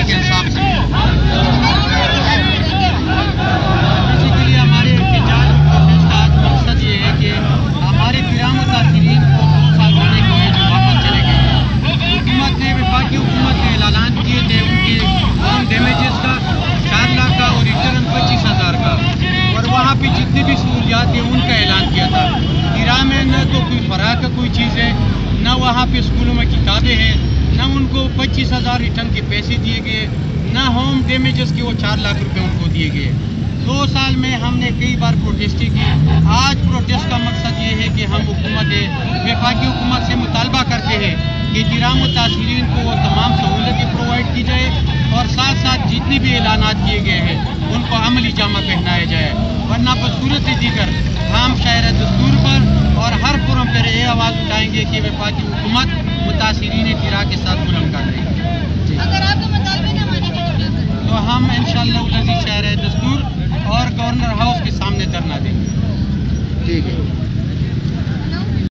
کے انصاف سے بیسیکلی ہمارے احتجاج کا آج مقصد یہ ہے کہ ہمارے گرام متاثرین کو 2 سال ہونے کے جو واپس چلے گئے ہیں، حکومت نے وفاقی حکومت نے اعلانات کیے تھے ان کے ہوم ڈیمیجز کا 4 لاکھ کا اور ریٹرن 25,000 کا، اور وہاں پہ جتنی بھی سہولیات ہیں ان کا اعلان کیا تھا۔ گرام میں نہ تو کوئی فراغ کا کوئی چیز ہے، نہ وہاں پہ اسکولوں میں کتابیں ہیں، نہ ان کو 25,000 ریٹرن کے پیسے دیے گئے، نہ ہوم ڈیمیجز کے وہ 4 لاکھ روپے ان کو دیے گئے۔ 2 سال میں ہم نے کئی بار پروٹیسٹ کی۔ آج پروٹیسٹ کا مقصد یہ ہے کہ ہم وفاقی حکومت سے مطالبہ کرتے ہیں کہ گرام متاثرین کو وہ تمام سہولتیں پرووائڈ کی جائے اور ساتھ ساتھ جتنی بھی اعلانات کیے گئے ہیں ان کو عملی جامہ پہنایا جائے، ورنہ بصورت دیگر ہم شاعر دستور پر اور ہر فورم پر یہ آواز اٹھائیں گے کہ وفاقی حکومت متاثرین گرا کے ساتھ ظلم کر رہی ہے۔ اگر آپ کو مطالبے نہ مانے گے تو ہم انشاءاللہ العزیز شاعر دستور اور گورنر ہاؤس کے سامنے دھرنا دیں گے۔ ٹھیک ہے۔